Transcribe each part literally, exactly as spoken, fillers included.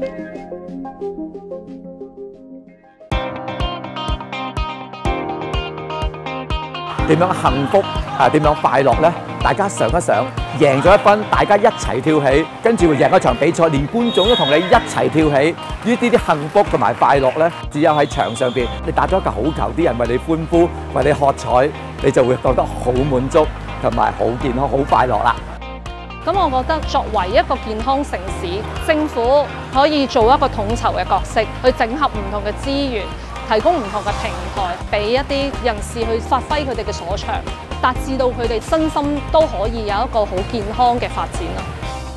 點樣幸福啊？點樣快樂呢？大家想一想，贏咗一分，大家一齊跳起，跟住會贏一場比賽，連觀眾都同你一齊跳起。呢啲啲幸福同埋快樂呢，只有喺場上邊，你打咗一個好球，啲人為你歡呼，為你喝彩，你就會覺得好滿足同埋好健康、好快樂啦。 咁我覺得作為一個健康城市，政府可以做一個統籌嘅角色，去整合唔同嘅資源，提供唔同嘅平台，俾一啲人士去發揮佢哋嘅所長，達至到佢哋身心都可以有一個好健康嘅發展啦。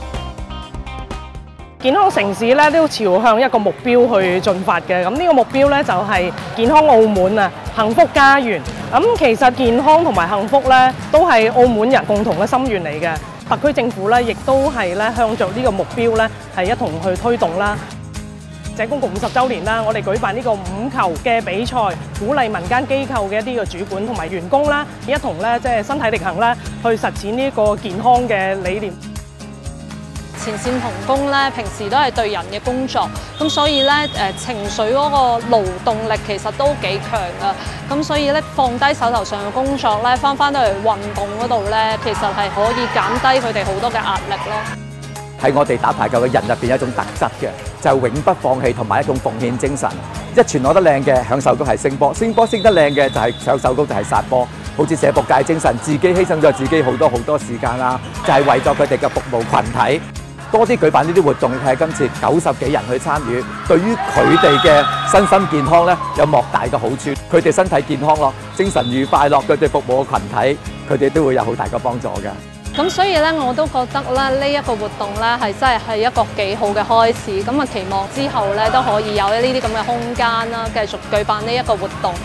健康城市咧都要朝向一個目標去進發嘅，咁呢個目標咧就係健康澳門啊，幸福家園。咁其實健康同埋幸福咧都係澳門人共同嘅心願嚟嘅，特區政府咧亦都係咧向著呢個目標咧係一同去推動啦。社公局五十週年啦，我哋舉辦呢個五球嘅比賽，鼓勵民間機構嘅一啲嘅主管同埋員工啦，一同咧即係身體力行啦，去實踐呢個健康嘅理念。 前線同工咧，平時都係對人嘅工作，咁所以咧誒情緒嗰個勞動力其實都幾強噶，咁所以咧放低手頭上嘅工作咧，翻翻到嚟運動嗰度咧，其實係可以減低佢哋好多嘅壓力咯。 喺我哋打排球嘅人入邊有一種特質嘅，就係永不放棄同埋一種奉獻精神。一傳攞得靚嘅，享受到係升波；升波升得靚嘅，就係享受到就係殺波。好似社福界精神，自己犧牲咗自己好多好多時間啦，就係為咗佢哋嘅服務群體。多啲舉辦呢啲活動，你睇下今次九十幾人去參與，對於佢哋嘅身心健康咧有莫大嘅好處。佢哋身體健康咯，精神愉快咯，佢哋服務嘅群體，佢哋都會有好大嘅幫助嘅。 咁所以咧，我都覺得咧，呢一個活動咧係真係係一個幾好嘅開始。咁啊，期望之後咧都可以有呢啲咁嘅空間啦，繼續舉辦呢一個活動。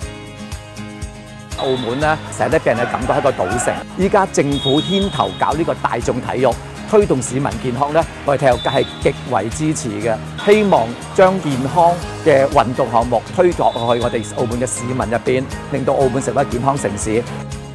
澳門咧成日都俾人嘅感覺係一個賭城，依家政府牽頭搞呢個大眾體育，推動市民健康咧，我哋體育界係極為支持嘅。希望將健康嘅運動項目推落去我哋澳門嘅市民入邊，令到澳門成為健康城市。